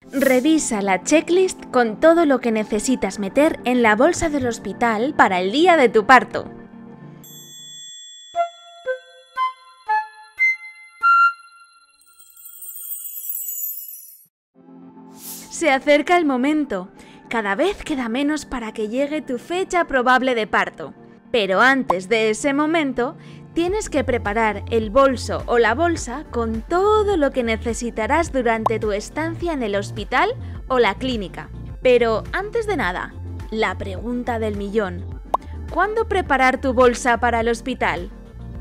Revisa la checklist con todo lo que necesitas meter en la bolsa del hospital para el día de tu parto. Se acerca el momento. Cada vez queda menos para que llegue tu fecha probable de parto. Pero antes de ese momento, tienes que preparar el bolso o la bolsa con todo lo que necesitarás durante tu estancia en el hospital o la clínica. Pero antes de nada, la pregunta del millón: ¿cuándo preparar tu bolsa para el hospital?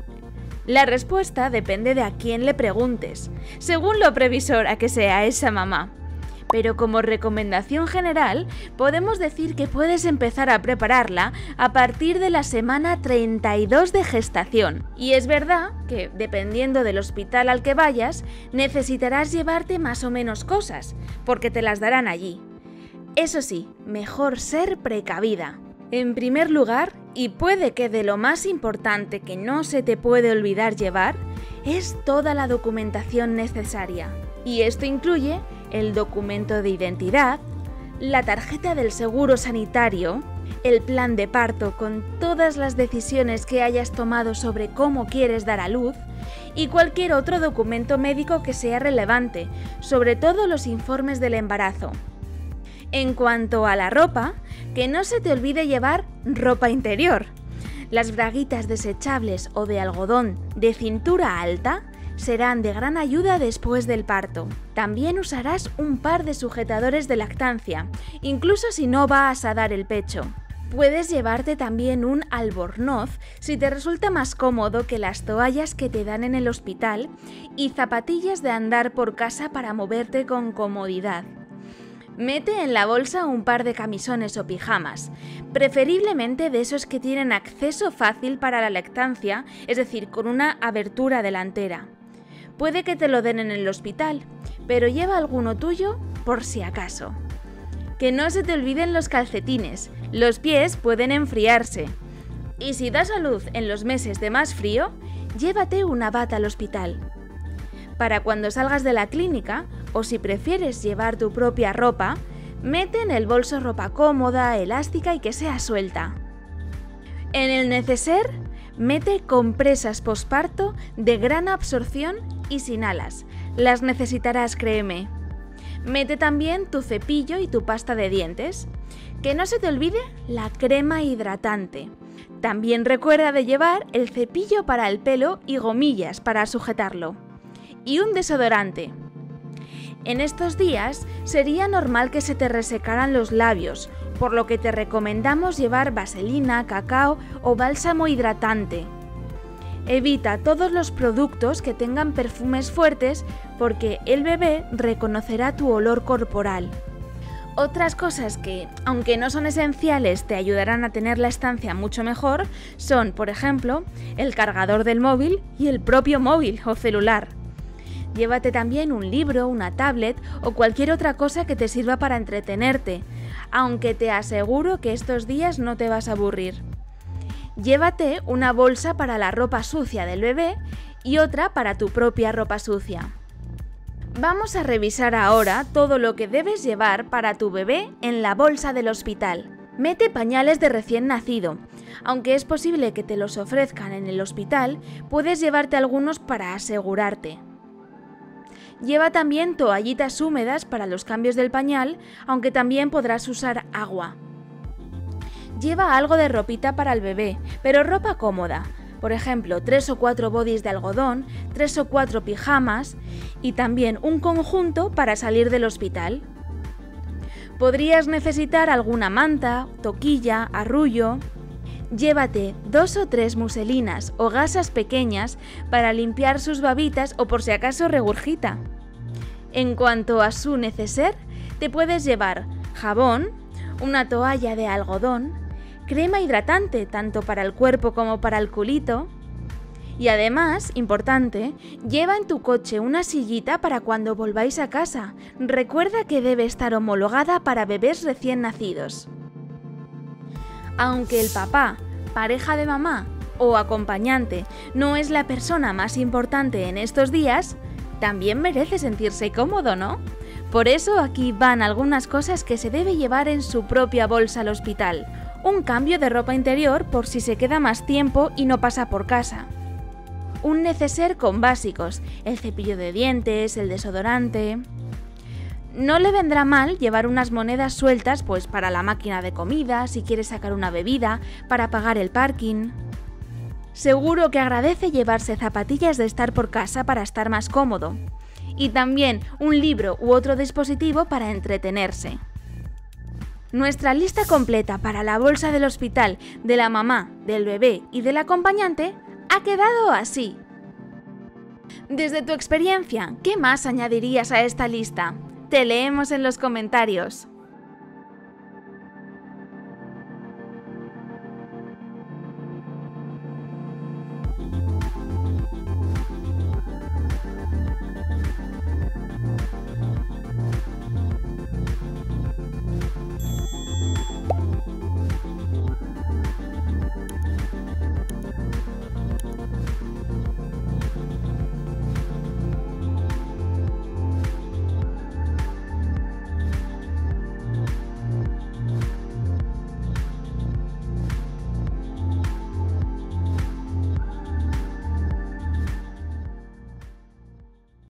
La respuesta depende de a quién le preguntes, según lo previsora que sea esa mamá. Pero como recomendación general, podemos decir que puedes empezar a prepararla a partir de la semana 32 de gestación. Y es verdad que, dependiendo del hospital al que vayas, necesitarás llevarte más o menos cosas, porque te las darán allí. Eso sí, mejor ser precavida. En primer lugar, y puede que de lo más importante que no se te puede olvidar llevar, es toda la documentación necesaria. Y esto incluye el documento de identidad, la tarjeta del seguro sanitario, el plan de parto con todas las decisiones que hayas tomado sobre cómo quieres dar a luz y cualquier otro documento médico que sea relevante, sobre todo los informes del embarazo. En cuanto a la ropa, que no se te olvide llevar ropa interior. Las braguitas desechables o de algodón de cintura alta serán de gran ayuda después del parto. También usarás un par de sujetadores de lactancia, incluso si no vas a dar el pecho. Puedes llevarte también un albornoz si te resulta más cómodo que las toallas que te dan en el hospital y zapatillas de andar por casa para moverte con comodidad. Mete en la bolsa un par de camisones o pijamas, preferiblemente de esos que tienen acceso fácil para la lactancia, es decir, con una abertura delantera. Puede que te lo den en el hospital, pero lleva alguno tuyo por si acaso. Que no se te olviden los calcetines, los pies pueden enfriarse. Y si das a luz en los meses de más frío, llévate una bata al hospital. Para cuando salgas de la clínica, o si prefieres llevar tu propia ropa, mete en el bolso ropa cómoda, elástica y que sea suelta. En el neceser, mete compresas posparto de gran absorción y sin alas. Las necesitarás, créeme. Mete también tu cepillo y tu pasta de dientes. Que no se te olvide la crema hidratante. También recuerda de llevar el cepillo para el pelo y gomillas para sujetarlo. Y un desodorante. En estos días sería normal que se te resecaran los labios, por lo que te recomendamos llevar vaselina, cacao o bálsamo hidratante. Evita todos los productos que tengan perfumes fuertes porque el bebé reconocerá tu olor corporal. Otras cosas que, aunque no son esenciales, te ayudarán a tener la estancia mucho mejor son, por ejemplo, el cargador del móvil y el propio móvil o celular. Llévate también un libro, una tablet o cualquier otra cosa que te sirva para entretenerte, aunque te aseguro que estos días no te vas a aburrir. Llévate una bolsa para la ropa sucia del bebé y otra para tu propia ropa sucia. Vamos a revisar ahora todo lo que debes llevar para tu bebé en la bolsa del hospital. Mete pañales de recién nacido. Aunque es posible que te los ofrezcan en el hospital, puedes llevarte algunos para asegurarte. Lleva también toallitas húmedas para los cambios del pañal, aunque también podrás usar agua. Lleva algo de ropita para el bebé, pero ropa cómoda. Por ejemplo, 3 o 4 bodys de algodón, 3 o 4 pijamas y también un conjunto para salir del hospital. Podrías necesitar alguna manta, toquilla, arrullo. Llévate 2 o 3 muselinas o gasas pequeñas para limpiar sus babitas o por si acaso regurgita. En cuanto a su neceser, te puedes llevar jabón, una toalla de algodón, crema hidratante tanto para el cuerpo como para el culito y además, importante, lleva en tu coche una sillita para cuando volváis a casa. Recuerda que debe estar homologada para bebés recién nacidos. Aunque el papá, pareja de mamá o acompañante no es la persona más importante en estos días, también merece sentirse cómodo, ¿no? Por eso aquí van algunas cosas que se debe llevar en su propia bolsa al hospital. Un cambio de ropa interior por si se queda más tiempo y no pasa por casa. Un neceser con básicos, el cepillo de dientes, el desodorante. No le vendrá mal llevar unas monedas sueltas pues para la máquina de comida, si quiere sacar una bebida, para pagar el parking. Seguro que agradece llevarse zapatillas de estar por casa para estar más cómodo. Y también un libro u otro dispositivo para entretenerse. Nuestra lista completa para la bolsa del hospital, de la mamá, del bebé y del acompañante ha quedado así. Desde tu experiencia, ¿qué más añadirías a esta lista? Te leemos en los comentarios.